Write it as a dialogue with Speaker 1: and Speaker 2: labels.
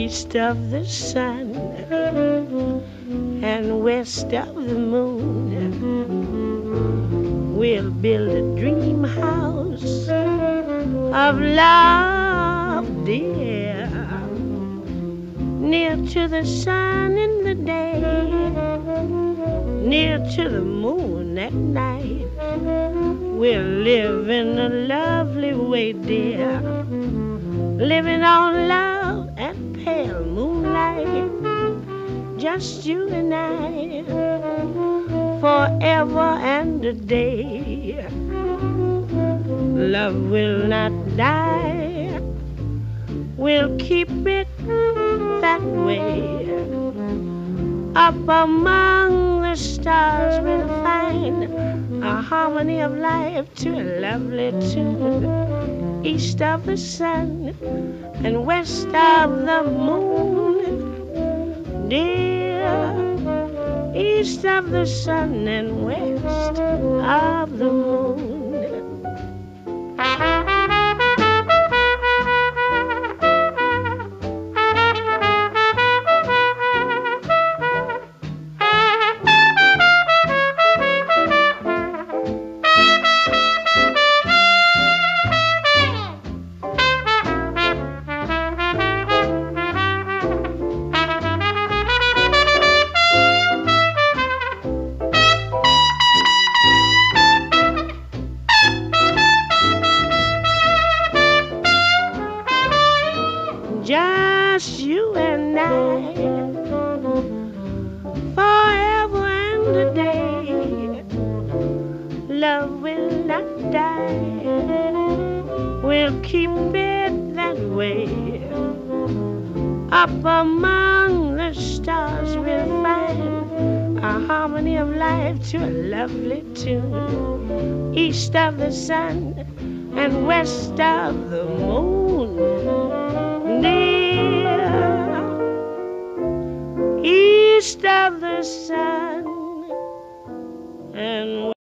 Speaker 1: east of the sun and west of the moon. We'll build a dream house of love, dear, near to the sun in the day, near to the moon at night. We'll live in a lovely way, dear, living on love and pale moonlight, just you and I, forever and a day. Love will not die, we'll keep it that way. Up among the stars we'll find a harmony of life to a lovely tune. East of the sun and west of the moon, dear. East of the sun and west of the moon. Just you and I, forever and a day. Love will not die, we'll keep it that way. Up among the stars we'll find a harmony of life to a lovely tune. East of the sun and west of the moon, dear. East of the sun